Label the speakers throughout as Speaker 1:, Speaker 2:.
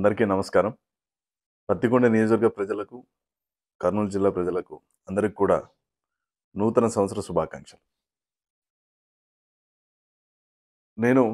Speaker 1: అందరికీ నమస్కారం. పత్తికొండ నియోజకవర్గ ప్రజలకు, కర్నూలు జిల్లా ప్రజలకు అందరికి కూడా నూతన సంవత్సర శుభాకాంక్షలు. నేను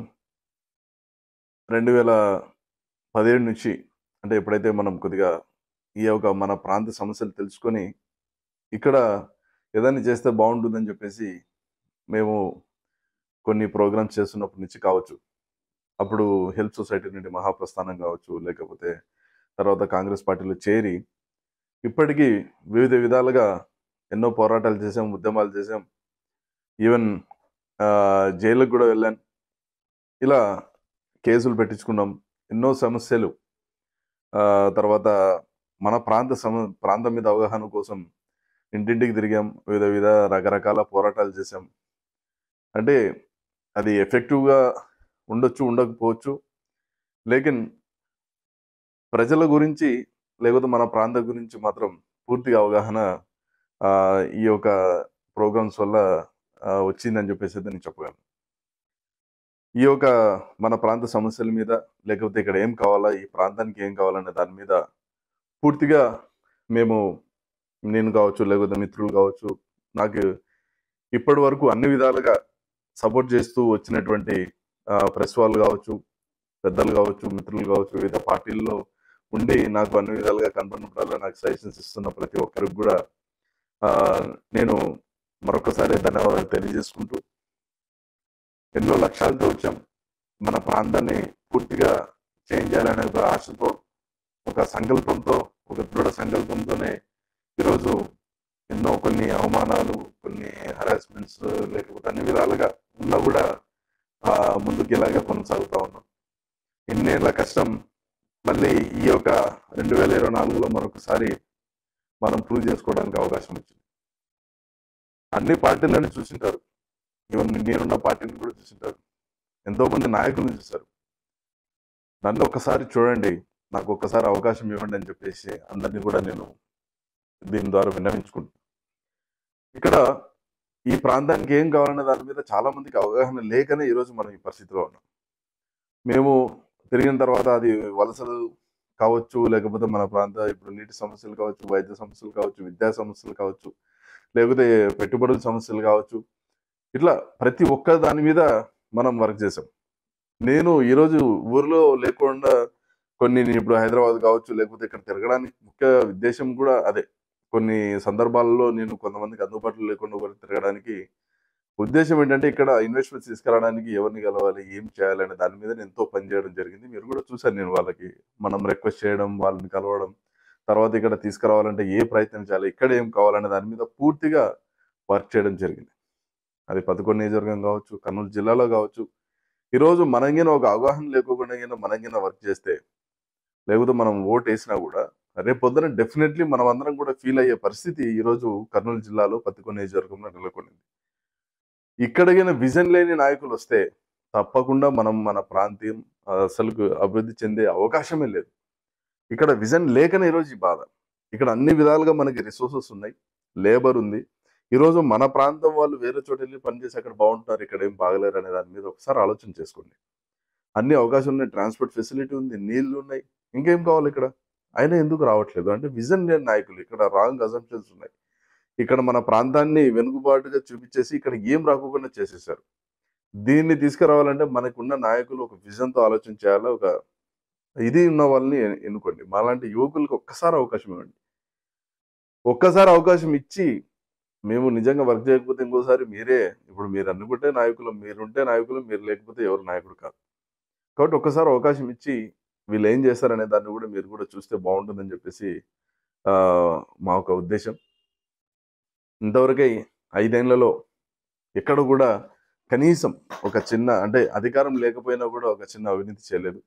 Speaker 1: 2017 నుంచి అంటే ఎప్పుడైతే మనం కొద్దిగా మన ప్రాంత సమస్యలు తెలుసుకొని, ఇక్కడ ఏదైనా చేస్తే బావుంటుందని చెప్పేసి మేము కొన్ని ప్రోగ్రామ్స్ చేస్తున్నప్పటి నుంచి కావచ్చు. అప్పుడు హెల్ప్ సొసైటీ నుండి మహాప్రస్థానం కావచ్చు, లేకపోతే తర్వాత కాంగ్రెస్ పార్టీలో చేరి ఇప్పటికీ వివిధ విధాలుగా ఎన్నో పోరాటాలు చేశాం, ఉద్యమాలు చేశాం. ఈవెన్ జైలుకి గూడా వెళ్ళాను. ఇలా కేసులు పెట్టించుకున్నాం. ఎన్నో సమస్యలు తర్వాత మన ప్రాంతం మీద అవగాహన కోసం ఇంటింటికి తిరిగాం. వివిధ రకరకాల పోరాటాలు చేశాం. అంటే అది ఎఫెక్టివ్‌గా ఉండొచ్చు, ఉండకపోవచ్చు. లేకిన్ ప్రజల గురించి లేకపోతే మన ప్రాంతం గురించి మాత్రం పూర్తిగా అవగాహన ఈ యొక్క ప్రోగ్రామ్స్ వల్ల వచ్చిందని చెప్పేసి నేను చెప్పగలను. ఈ యొక్క మన ప్రాంత సమస్యల మీద లేకపోతే ఇక్కడ ఏం కావాలా, ఈ ప్రాంతానికి ఏం కావాలనే దాని మీద పూర్తిగా మేము నేను కావచ్చు, లేకపోతే మిత్రులు కావచ్చు, నాకు ఇప్పటి వరకు అన్ని విధాలుగా సపోర్ట్ చేస్తూ వచ్చినటువంటి ప్రెస్ వాళ్ళు కావచ్చు, పెద్దలు కావచ్చు, మిత్రులు కావచ్చు, వివిధ పార్టీల్లో ఉండి నాకు అన్ని విధాలుగా కనపడినప్పుడల్లా నాకు సజెషన్స్ ఇస్తున్న ప్రతి ఒక్కరికి కూడా నేను మరొకసారి ధన్యవాదాలు తెలియజేసుకుంటూ, ఎన్నో లక్ష్యాలతో వచ్చాం. మన ప్రాంతాన్ని పూర్తిగా చేంజ్ చేయాలనే ఒక ఆశతో, ఒక సంకల్పంతో, ఒక దృఢ సంకల్పంతోనే ఈరోజు ఎన్నో కొన్ని అవమానాలు, కొన్ని హరాస్మెంట్స్ లేకపోతే అన్ని విధాలుగా ఉన్నా కూడా ముందుకు ఇలాగే కొనసాగుతా ఉన్నాం. ఎన్నేళ్ల కష్టం మళ్ళీ ఈ యొక్క 2024లో మరొకసారి మనం ప్రూవ్ చేసుకోవడానికి అవకాశం వచ్చింది. అన్ని పార్టీలను చూసింటారు. ఈవెన్ నేనున్న పార్టీని కూడా చూసింటారు. ఎంతో మంది నాయకులను చూశారు. నన్ను ఒక్కసారి చూడండి, నాకు ఒక్కసారి అవకాశం ఇవ్వండి అని చెప్పేసి అందరినీ కూడా నేను దీని ద్వారా విన్నవించుకుంటాను. ఇక్కడ ఈ ప్రాంతానికి ఏం కావాలనే దాని మీద చాలా మందికి అవగాహన లేకనే ఈరోజు మనం ఈ పరిస్థితిలో ఉన్నాం. మేము తిరిగిన తర్వాత అది వలసలు కావచ్చు, లేకపోతే మన ఇప్పుడు నీటి సమస్యలు కావచ్చు, వైద్య సమస్యలు కావచ్చు, విద్యా సమస్యలు కావచ్చు, లేకపోతే పెట్టుబడుల సమస్యలు కావచ్చు, ఇట్లా ప్రతి ఒక్క దాని మీద మనం వర్క్ చేసాం. నేను ఈరోజు ఊర్లో లేకుండా నేను ఇప్పుడు హైదరాబాద్ కావచ్చు, లేకపోతే ఇక్కడ తిరగడానికి ముఖ్య ఉద్దేశం కూడా అదే. కొన్ని సందర్భాల్లో నేను కొంతమందికి అందుబాటులో లేకుండా కూడా తిరగడానికి ఉద్దేశం ఏంటంటే, ఇక్కడ ఇన్వెస్ట్మెంట్స్ తీసుకురావడానికి ఎవరిని కలవాలి, ఏం చేయాలి అనే దాని మీద నేను ఎంతో పనిచేయడం జరిగింది. మీరు కూడా చూసారు, నేను వాళ్ళకి మనం రిక్వెస్ట్ చేయడం, వాళ్ళని కలవడం, తర్వాత ఇక్కడ తీసుకురావాలంటే ఏ ప్రయత్నం చేయాలి, ఇక్కడ ఏం కావాలనే దాని మీద పూర్తిగా వర్క్ చేయడం జరిగింది. అది పదకొండు నియోజకవర్గం కావచ్చు, కర్నూలు జిల్లాలో కావచ్చు. ఈరోజు మనంగిన ఒక అవగాహన లేకోకుండా మనంగిన వర్క్ చేస్తే, లేకపోతే మనం ఓటు వేసినా కూడా రేపు పొద్దున డెఫినెట్లీ మనం అందరం కూడా ఫీల్ అయ్యే పరిస్థితి ఈరోజు కర్నూలు జిల్లాలో పత్తికొండ నియోజకవర్గంలో నెలకొనింది. ఇక్కడికైనా విజన్ లేని నాయకులు వస్తే తప్పకుండా మన ప్రాంతం అసలు అభివృద్ధి చెందే అవకాశమే లేదు. ఇక్కడ విజన్ లేకనే ఈరోజు ఈ బాధ. ఇక్కడ అన్ని విధాలుగా మనకి రిసోర్సెస్ ఉన్నాయి, లేబర్ ఉంది. ఈరోజు మన ప్రాంతం వాళ్ళు వేరే చోట వెళ్ళి పనిచేసి అక్కడ బాగుంటున్నారు, ఇక్కడ ఏం బాగలేరు అనే దాని మీద ఒకసారి ఆలోచన చేసుకోండి. అన్ని అవకాశం ఉన్నాయి, ట్రాన్స్పోర్ట్ ఫెసిలిటీ ఉంది, నీళ్లు ఉన్నాయి, ఇంకేం కావాలి ఇక్కడ? అయినా ఎందుకు రావట్లేదు అంటే విజన్ లేని నాయకులు. ఇక్కడ రాంగ్ అజంప్షన్స్ ఉన్నాయి. ఇక్కడ మన ప్రాంతాన్ని వెనుకబాటుగా చూపించేసి ఇక్కడ ఏం రాకుండా చేసేసారు. దీన్ని తీసుకురావాలంటే మనకున్న నాయకులు ఒక విజన్తో ఆలోచన చేయాలి. ఒక ఇది ఉన్న వాళ్ళని ఎన్నుకోండి. మాలాంటి యువకులకు ఒక్కసారి అవకాశం ఇవ్వండి. ఒక్కసారి అవకాశం ఇచ్చి, మేము నిజంగా వర్క్ చేయకపోతే ఇంకోసారి ఇప్పుడు మీరు అనుకుంటే నాయకులు, మీరుంటే నాయకులు, మీరు లేకపోతే ఎవరు నాయకుడు కాదు. కాబట్టి ఒక్కసారి అవకాశం ఇచ్చి వీళ్ళు ఏం చేస్తారనే దాన్ని కూడా మీరు కూడా చూస్తే బాగుంటుందని చెప్పేసి మా ఒక ఉద్దేశం. ఇంతవరకే 5 ఏళ్లలో ఎక్కడ కూడా కనీసం ఒక చిన్న, అంటే అధికారం లేకపోయినా కూడా ఒక చిన్న అవినీతి చేయలేదు.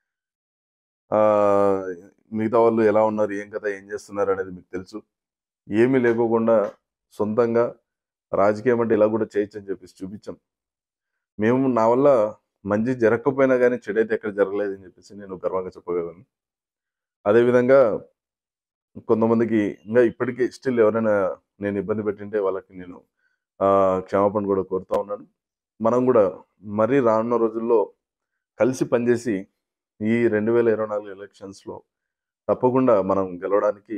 Speaker 1: మిగతా వాళ్ళు ఎలా ఉన్నారు, ఏం కదా, ఏం చేస్తున్నారు అనేది మీకు తెలుసు. ఏమీ లేకోకుండా సొంతంగా రాజకీయం అంటే ఇలా కూడా చేయొచ్చు అని చెప్పేసి చూపించాం. నా వల్ల మంచి జరగకపోయినా కానీ చెడైతే ఎక్కడ జరగలేదని చెప్పేసి నేను గర్వంగా చెప్పగలను. అదేవిధంగా కొంతమందికి ఇంకా ఇప్పటికీ స్టిల్ ఎవరైనా నేను ఇబ్బంది పెట్టింటే వాళ్ళకి నేను క్షమాపణ కూడా కోరుతా ఉన్నాను. మనం కూడా మరీ రానున్న రోజుల్లో కలిసి పనిచేసి ఈ 2024 ఎలక్షన్స్‌లో తప్పకుండా మనం గెలవడానికి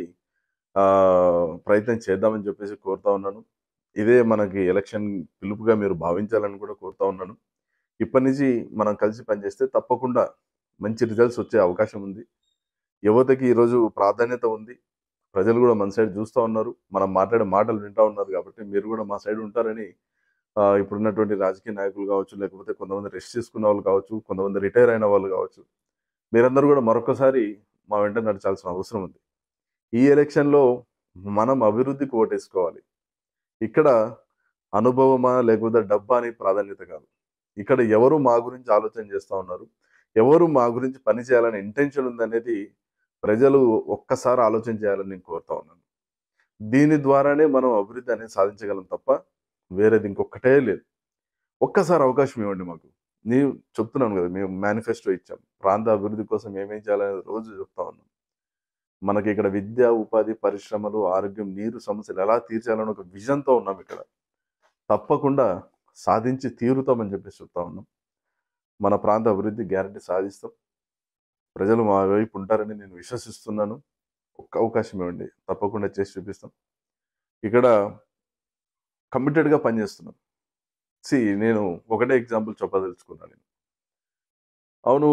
Speaker 1: ప్రయత్నం చేద్దామని చెప్పేసి కోరుతా ఉన్నాను. ఇదే మనకి ఎలక్షన్ పిలుపుగా మీరు భావించాలని కూడా కోరుతా ఉన్నాను. ఇప్పటి నుంచి మనం కలిసి పనిచేస్తే తప్పకుండా మంచి రిజల్ట్స్ వచ్చే అవకాశం ఉంది. యువతకి ఈరోజు ప్రాధాన్యత ఉంది. ప్రజలు కూడా మన సైడ్ చూస్తా ఉన్నారు. మనం మాట్లాడే మాటలు వింటా ఉన్నారు కాబట్టి మీరు కూడా మా సైడ్ ఉంటారని ఇప్పుడున్నటువంటి రాజకీయ నాయకులు కావచ్చు, లేకపోతే కొంతమంది రెస్ట్ తీసుకున్న వాళ్ళు కావచ్చు, కొంతమంది రిటైర్ అయిన వాళ్ళు కావచ్చు. మీరందరూ కూడా మరొకసారి మా వెంట నడచాల్సిన అవసరం ఉంది. ఈ ఎలక్షన్‌లో మనం అభివృద్ధికి ఓటేసుకోవాలి. ఇక్కడ అనుభవమా లేకపోతే డబ్బా అని ప్రాధాన్యత కాదు. ఇక్కడ ఎవరు మా గురించి ఆలోచన చేస్తా ఉన్నారు. ఎవరు మా గురించి పని చేయాలనే ఇంటెన్షన్ ఉందనేది ప్రజలు ఒక్కసారి ఆలోచన చేయాలని నేను కోరుతా ఉన్నాను. దీని ద్వారానే మనం అభివృద్ధి అనేది సాధించగలం తప్ప వేరేది ఇంకొక్కటే లేదు. ఒక్కసారి అవకాశం ఇవ్వండి మాకు. నేను చెప్తున్నాను కదా! మేము మేనిఫెస్టో ఇచ్చాం. ప్రాంత అభివృద్ధి కోసం ఏమేం చేయాలనేది రోజు చెప్తా ఉన్నాం. మనకి ఇక్కడ విద్య, ఉపాధి, పరిశ్రమలు, ఆరోగ్యం, నీరు సమస్యలు ఎలా తీర్చాలని ఒక విజన్‌తో ఉన్నాం ఇక్కడ. తప్పకుండా సాధించి తీరుతామని చెప్పేసి చెప్తా ఉన్నాం. మన ప్రాంత అభివృద్ధి గ్యారంటీ సాధిస్తాం. ప్రజలు మా వైపు ఉంటారని నేను విశ్వసిస్తున్నాను. ఒక్క అవకాశం ఇవ్వండి. తప్పకుండా చేసి చూపిస్తాం. ఇక్కడ కమిటెడ్‌గా పనిచేస్తున్నాం. నేను ఒకటే ఎగ్జాంపుల్ చెప్పదలుచుకున్నా నేను. అవును.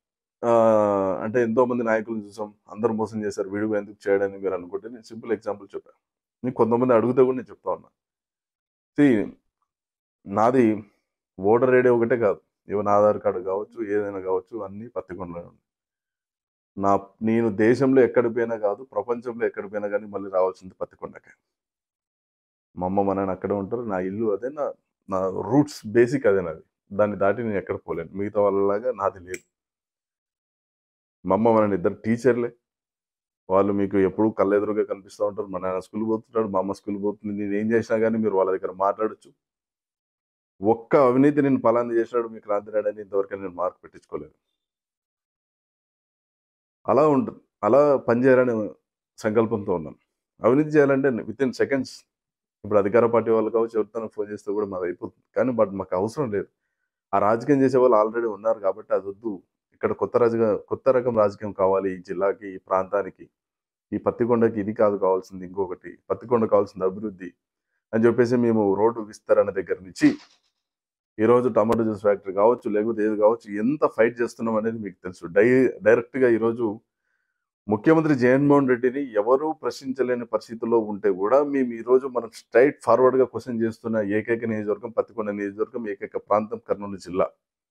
Speaker 1: అంటే ఎంతోమంది నాయకులను చూసాం. అందరూ మోసం చేశారు. వీడు ఎందుకు చేయడని మీరు అనుకుంటే నేను సింపుల్ ఎగ్జాంపుల్ చెప్పా. కొంతమంది అడిగితే కూడా నేను చెప్తా ఉన్నా. సీ నాది ఓటర్ ఐడీ ఒకటే కాదు. ఈవెన్ ఆధార్ కార్డ్ కావచ్చు, ఏదైనా కావచ్చు అన్నీ పత్తికొండలోనే ఉన్నాయి. నేను దేశంలో ఎక్కడికి పోయినా కాదు, ప్రపంచంలో ఎక్కడికి పోయినా గానీ మళ్ళీ రావాల్సింది పత్తికొండకే. మా అమ్మ, మా నాన్న అక్కడే ఉంటారు. నా ఇల్లు అదే. నా రూట్స్ బేసిక్ అదే నాది. దాన్ని దాటి నేను ఎక్కడ పోలేను. మిగతా వాళ్ళలాగా నాది లేదు. మా అమ్మ, మా నాన్న ఇద్దరు టీచర్‌లే. వాళ్ళు మీకు ఎప్పుడూ కళ్ళెదురుగా కనిపిస్తా ఉంటారు. మా నాన్న స్కూల్‌కి పోతుంటాడు. మా అమ్మ స్కూల్‌కి పోతుంది. నేనేం చేసినా గానీ మీరు వాళ్ళ దగ్గర మాట్లాడొచ్చు. ఒక్క అవినీతి నేను పలానా చేసినాడు మీ క్రాంతినాడని ఇంతవరకు నేను మార్క్ పెట్టించుకోలేదు. అలా ఉంటుంది. అలా పనిచేయాలనే సంకల్పంతో ఉన్నాను. అవినీతి చేయాలంటే వితిన్ సెకండ్స్ ఇప్పుడు అధికార పార్టీ వాళ్ళు కావచ్చు, ఎవరితోనో ఫోన్ చేస్తే కూడా మాదయిపోతుంది. కానీ మాకు అవసరం లేదు. ఆ రాజకీయం చేసేవాళ్ళు ఆల్రెడీ ఉన్నారు కాబట్టి అదొద్దు. ఇక్కడ కొత్త రకం రాజకీయం కావాలి ఈ జిల్లాకి, ఈ ప్రాంతానికి. ఈ పత్తికొండకి ఇది కాదు కావాల్సింది ఇంకొకటి. పత్తికొండ కావాల్సింది అభివృద్ధి అని చెప్పేసి మేము రోడ్డు విస్తరణ దగ్గర నుంచి ఈరోజు టమాటో జ్యూస్ ఫ్యాక్టరీ కావచ్చు, లేకపోతే ఏది కావచ్చు ఎంత ఫైట్ చేస్తున్నాం అనేది మీకు తెలుసు. డైరెక్ట్‌గా ఈరోజు ముఖ్యమంత్రి జగన్మోహన్ రెడ్డిని ఎవరూ ప్రశ్నించలేని పరిస్థితిలో ఉంటే కూడా మేము ఈరోజు మనం స్ట్రెయిట్ ఫార్వర్డ్‌గా క్వెషన్ చేస్తున్న ఏకైక నియోజకవర్గం పత్తికొండ నియోజకవర్గం, ఏకైక ప్రాంతం కర్నూలు జిల్లా.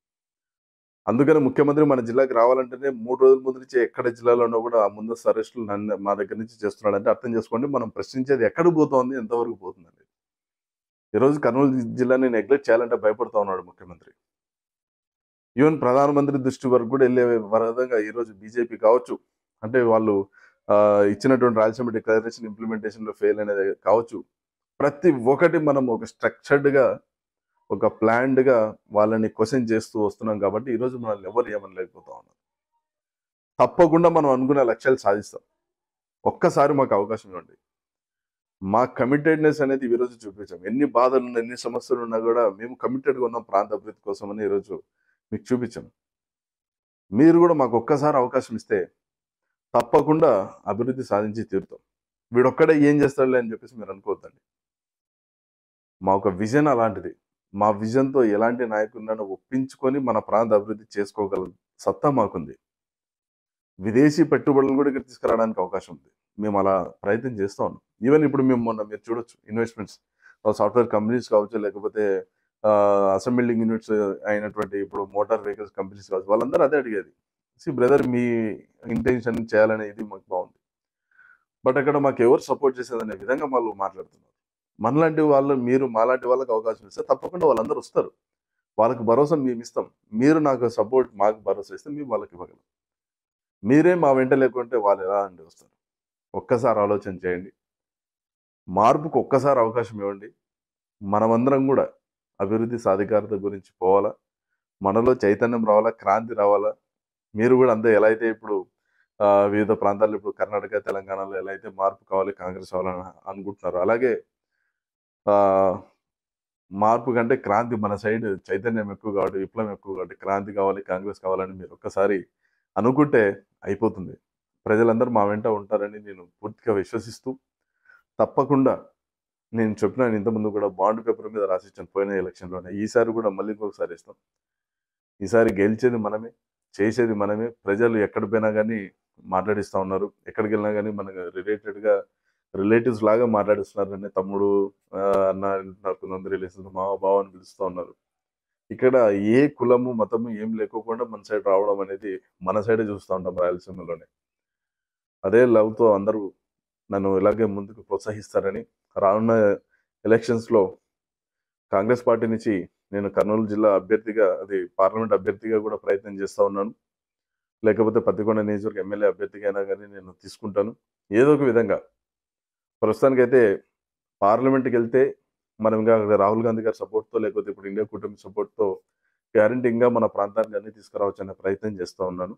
Speaker 1: అందుకని ముఖ్యమంత్రి మన జిల్లాకి రావాలంటేనే 3 రోజుల ముందు నుంచి ఎక్కడ జిల్లాలోనో కూడా ఆ ముందస్తు అరెస్టులు మా దగ్గర నుంచి చేస్తున్నాడంటే అర్థం చేసుకోండి మనం ప్రశ్నించేది ఎక్కడికి పోతోంది, ఎంతవరకు పోతుందని. ఈరోజు కర్నూలు జిల్లాని నెగ్లెక్ట్ చేయాలంటే భయపడతా ఉన్నాడు ముఖ్యమంత్రి. ఈవెన్ ప్రధానమంత్రి దృష్టి వరకు కూడా వెళ్ళే విధంగా ఈరోజు బీజేపీ కావచ్చు, అంటే వాళ్ళు ఇచ్చినటువంటి రాయలసీమ డిక్లరేషన్ ఇంప్లిమెంటేషన్‌లో ఫెయిల్ అనేది కావచ్చు. ప్రతి ఒక్కటి మనం ఒక స్ట్రక్చర్డ్‌గా, ఒక ప్లాన్డ్‌గా వాళ్ళని క్వెషన్ చేస్తూ వస్తున్నాం కాబట్టి ఈరోజు మనల్ని ఎవరు ఏమనలేకపోతా ఉన్నారు. తప్పకుండా మనం అనుకున్న లక్ష్యాలు సాధిస్తాం. ఒక్కసారి మాకు అవకాశం ఇవ్వండి. మా కమిటెడ్‌నెస్ అనేది ఈరోజు చూపించాం. ఎన్ని బాధలున్నా, ఎన్ని సమస్యలున్నా కూడా మేము కమిటెడ్‌గా ఉన్నాం ప్రాంత అభివృద్ధి కోసమని ఈరోజు మీకు చూపించాం. మీరు కూడా మాకు ఒక్కసారి అవకాశం ఇస్తే తప్పకుండా అభివృద్ధి సాధించి తీరుతాం. వీడొక్కడే ఏం చేస్తాడులే అని చెప్పేసి మీరు అనుకోవద్దండి. మా ఒక విజన్ అలాంటిది. మా విజన్‌తో ఎలాంటి నాయకుడినైనా ఒప్పించుకొని మన ప్రాంత అభివృద్ధి చేసుకోగల సత్తా మాకుంది. విదేశీ పెట్టుబడులను కూడా ఇక్కడ తీసుకురావడానికి అవకాశం ఉంది. మేము అలా ప్రయత్నం చేస్తా ఉన్నాం. ఈవెన్ ఇప్పుడు మీరు చూడొచ్చు ఇన్వెస్ట్‌మెంట్స్ సాఫ్ట్‌వేర్ కంపెనీస్ కావచ్చు, లేకపోతే అసెంబ్లింగ్ యూనిట్స్ అయినటువంటి ఇప్పుడు మోటార్ వెహికల్స్ కంపెనీస్ కావచ్చు, వాళ్ళందరూ అదే అడిగేది. బ్రదర్ మీ ఇంటెన్షన్ చేయాలనేది మాకు బాగుంది. బట్ అక్కడ మాకు ఎవరు సపోర్ట్ చేసేదనే విధంగా వాళ్ళు మాట్లాడుతున్నారు. మనలాంటి వాళ్ళు మాలాంటి వాళ్ళకి అవకాశం ఇస్తే తప్పకుండా వాళ్ళందరూ వస్తారు. వాళ్ళకి భరోసా మేమిస్తాం. మీరు మాకు భరోసా ఇస్తే మేము వాళ్ళకి ఇవ్వగలం. మీరే మా వెంట లేకుంటే వాళ్ళు ఎలా అండి వస్తారు? ఒక్కసారి ఆలోచన చేయండి. మార్పుకు ఒక్కసారి అవకాశం ఇవ్వండి. మనమందరం కూడా అభివృద్ధి సాధికారత గురించి పోవాలా. మనలో చైతన్యం రావాలా, క్రాంతి రావాలా. మీరు కూడా అంతే ఎలా అయితే ఇప్పుడు వివిధ ప్రాంతాల్లో ఇప్పుడు కర్ణాటక, తెలంగాణలో ఎలా అయితే మార్పు కావాలి, కాంగ్రెస్ అవ్వాలని అనుకుంటున్నారో అలాగే మార్పు కంటే క్రాంతి మన సైడ్ చైతన్యం ఎక్కువ కాబట్టి, విప్లవం ఎక్కువ కాబట్టి క్రాంతి కావాలి, కాంగ్రెస్ కావాలని మీరు ఒక్కసారి అనుకుంటే అయిపోతుంది. ప్రజలందరూ మా వెంట ఉంటారని నేను పూర్తిగా విశ్వసిస్తూ, తప్పకుండా నేను చెప్పినాను ఇంతకుముందు కూడా బాండ్ పేపర్ మీద రాసిచ్చాను పోయిన ఎలక్షన్‌లోనే. ఈసారి కూడా మళ్ళీ ఇంకొకసారి ఇస్తాం. ఈసారి గెలిచేది మనమే, చేసేది మనమే. ప్రజలు ఎక్కడ పోయినా గానీ మాట్లాడిస్తా ఉన్నారు. ఎక్కడికెళ్ళినా గానీ మనకు రిలేటివ్స్ లాగా మాట్లాడిస్తున్నారు. నన్ను తమ్ముడు, అన్న అంటున్నారు. కొంతమంది రిలేషన్స్ మావ, బావ అని పిలుస్తా ఉన్నారు. ఇక్కడ ఏ కులము, మతము ఏం లేకోకుండా మన సైడ్ రావడం అనేది మన సైడే చూస్తా ఉంటాం రాయలసీమలోనే. అదే లవ్‌తో అందరూ నన్ను ఇలాగే ముందుకు ప్రోత్సహిస్తారని, రానున్న ఎలక్షన్స్‌లో కాంగ్రెస్ పార్టీ నుంచి నేను కర్నూలు జిల్లా అభ్యర్థిగా, అది పార్లమెంట్ అభ్యర్థిగా కూడా ప్రయత్నం చేస్తా ఉన్నాను. లేకపోతే పత్తికొండ నియోజకవర్గ ఎమ్మెల్యే అభ్యర్థిగా అయినా గానీ నేను తీసుకుంటాను. ఏదో ఒక విధంగా. ప్రస్తుతానికైతే పార్లమెంట్‌కెళ్తే మనం ఇంగా రాహుల్ గాంధీ గారి సపోర్ట్‌తో, లేకపోతే ఇప్పుడు ఇండియా కూటమి సపోర్ట్‌తో గ్యారంటీగా మన ప్రాంతానికి అన్నీ తీసుకురావచ్చనే ప్రయత్నం చేస్తా ఉన్నాను.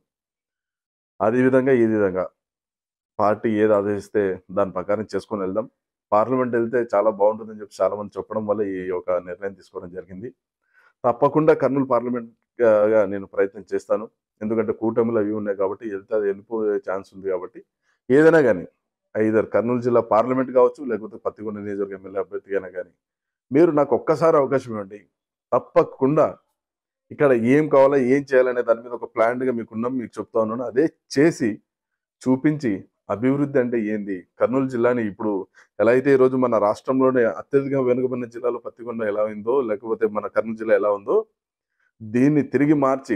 Speaker 1: అది విధంగా, ఈ విధంగా పార్టీ ఏది ఆదేశిస్తే దాని ప్రకారం చేసుకొని వెళ్దాం. పార్లమెంట్ ఎళ్తే చాలా బావుంటుందని చెప్పి చాలామంది చెప్పడం వల్ల ఈ యొక్క నిర్ణయం తీసుకోవడం జరిగింది. తప్పకుండా కర్నూలు పార్లమెంట్‌గా నేను ప్రయత్నం చేస్తాను. ఎందుకంటే కూటమిలో అవి ఉన్నాయి కాబట్టి ఎళ్తే అది వెళ్ళిపోయే ఛాన్స్ ఉంది కాబట్టి, ఏదైనా గాని ఐదర్ కర్నూలు జిల్లా పార్లమెంట్ కావచ్చు, లేకపోతే పత్తికొండ నియోజకవర్గ ఎమ్మెల్యే అభ్యర్థిగా అయినా గాని, మీరు నాకు ఒక్కసారి అవకాశం ఇవ్వండి. తప్పకుండా ఇక్కడ ఏం కావాలో, ఏం చేయాలనే దాని మీద ఒక ప్లాన్డ్‌గా మీకున్నాం. మీకు చెప్తా ఉన్నాను. అదే చేసి చూపించి, అభివృద్ధి అంటే ఏంది? కర్నూలు జిల్లాని ఇప్పుడు ఎలా అయితే ఈరోజు మన రాష్ట్రంలోనే అత్యధికంగా వెనుకబడిన జిల్లాలో పత్తికొండ ఎలా ఉందో, లేకపోతే మన కర్నూలు జిల్లా ఎలా ఉందో, దీన్ని తిరిగి మార్చి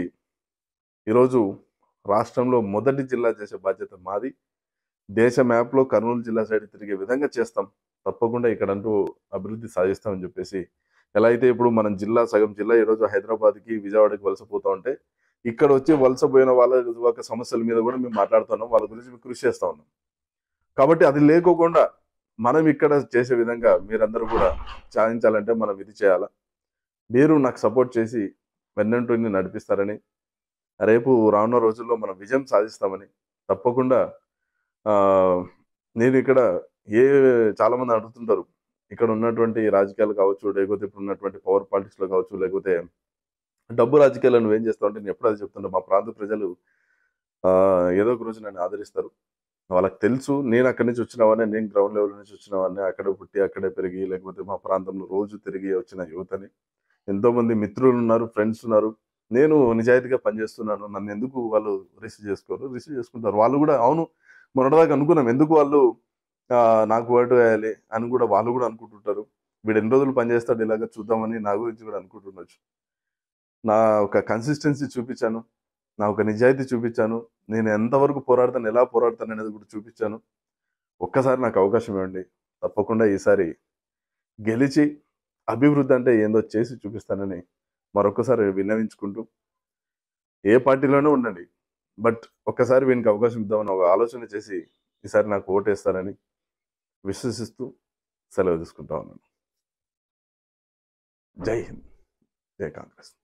Speaker 1: ఈరోజు రాష్ట్రంలో మొదటి జిల్లా చేసే బాధ్యత మాది. దేశ మ్యాప్‌లో కర్నూలు జిల్లా సైడ్ తిరిగే విధంగా చేస్తాం. తప్పకుండా ఇక్కడంటూ అభివృద్ధి సాధిస్తామని చెప్పేసి, ఎలా అయితే ఇప్పుడు మనం సగం జిల్లా ఈరోజు హైదరాబాద్‌కి, విజయవాడకి వలసపోతా ఉంటే, ఇక్కడొచ్చి వలసపోయిన వాళ్ళ యొక్క సమస్యల మీద కూడా మేము మాట్లాడుతున్నాం. వాళ్ళ గురించి మేము కృషి చేస్తా ఉన్నాం. కాబట్టి అది లేకోకుండా మనం ఇక్కడ చేసే విధంగా మీరందరూ కూడా సాధించాలంటే మనం ఇది చేయాలా. మీరు నాకు సపోర్ట్ చేసి వెన్నంటుండి నడిపిస్తారని, రేపు రానున్న రోజుల్లో మనం విజయం సాధిస్తామని, తప్పకుండా నేనిక్కడ ఏ చాలామంది అడుగుతుంటారు. ఇక్కడ ఉన్నటువంటి రాజకీయాలు కావచ్చు, లేకపోతే ఇప్పుడున్నటువంటి పవర్ పాలిటిక్స్‌లో కావచ్చు, లేకపోతే డబ్బు రాజకీయాల్లో నువ్వేం చేస్తావు అంటే, నేను ఎప్పుడు అదే చెప్తుంటా. మా ప్రాంత ప్రజలు ఏదో ఒక రోజు నన్ను ఆదరిస్తారు. వాళ్ళకి తెలుసు నేను అక్కడి నుంచి వచ్చినవాడిని, నేను గ్రౌండ్ లెవెల్ నుంచి వచ్చినవాడిని. అక్కడే పుట్టి, అక్కడే పెరిగి, లేకపోతే మా ప్రాంతంలో రోజు తిరిగి వచ్చిన యువతని. ఎంతోమంది మిత్రులున్నారు, ఫ్రెండ్స్ ఉన్నారు. నేను నిజాయితీగా పనిచేస్తున్నాను. నన్నెందుకు వాళ్ళు రిసీవ్ చేసుకోరు? రిసీవ్ చేసుకుంటారు. వాళ్ళు గూడా అవును, మొన్నటిదాకా అనుకున్నాం. ఎందుకు వాళ్ళు నాకు ఓటు వేయాలి అని గూడా వాళ్ళు గూడా అనుకుంటుంటారు. వీడు ఎన్ని రోజులు పనిచేస్తాడు ఇలాగ చూద్దామని నా గురించి గూడా అనుకుంటుండొచ్చు. నా ఒక కన్సిస్టెన్సీ చూపిచ్చాను. నా ఒక నిజాయితీ చూపిచ్చాను. నేను ఎంతవరకు పోరాడతాను, ఎలా పోరాడతాననేది కూడా చూపిచ్చాను. ఒక్కసారి నాకు అవకాశం ఇవ్వండి. తప్పకుండా ఈసారి గెలిచి అభివృద్ధి అంటే ఏందో చేసి చూపిస్తానని మరొక్కసారి విన్నవించుకుంటూ, ఏ పార్టీలోనే ఉండండి. బట్ ఒక్కసారి వీనికి అవకాశం ఇద్దామని ఒక ఆలోచన చేసి ఈసారి నాకు ఓటేస్తారని విశ్వసిస్తూ సెలవు తీసుకుంటా ఉన్నాను. జై హింద్. జై కాంగ్రెస్.